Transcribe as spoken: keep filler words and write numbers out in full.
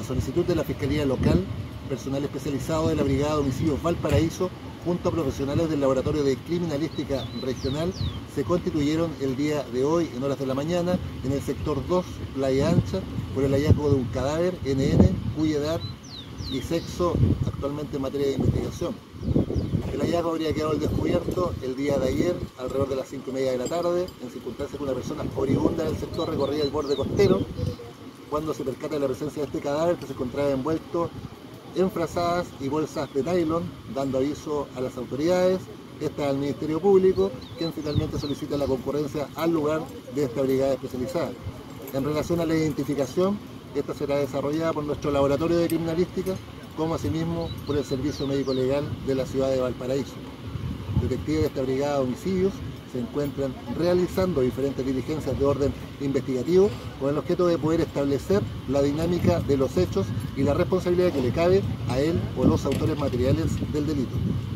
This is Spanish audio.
solicitud de la Fiscalía Local, personal especializado de la Brigada de Homicidios Valparaíso, junto a profesionales del Laboratorio de Criminalística Regional, se constituyeron el día de hoy, en horas de la mañana, en el sector dos, Playa Ancha, por el hallazgo de un cadáver N N, cuya edad y sexo actualmente en materia de investigación. El hallazgo habría quedado al descubierto el día de ayer, alrededor de las cinco y media de la tarde, en circunstancias que una persona oriunda del sector recorría el borde costero, cuando se percata de la presencia de este cadáver que se encontraba envuelto en frazadas y bolsas de nylon, dando aviso a las autoridades, esta al Ministerio Público, quien finalmente solicita la concurrencia al lugar de esta brigada especializada. En relación a la identificación, esta será desarrollada por nuestro laboratorio de criminalística, como asimismo por el Servicio Médico Legal de la ciudad de Valparaíso. Detectives de esta brigada de homicidios se encuentran realizando diferentes diligencias de orden investigativo con el objeto de poder establecer la dinámica de los hechos y la responsabilidad que le cabe a él o los autores materiales del delito.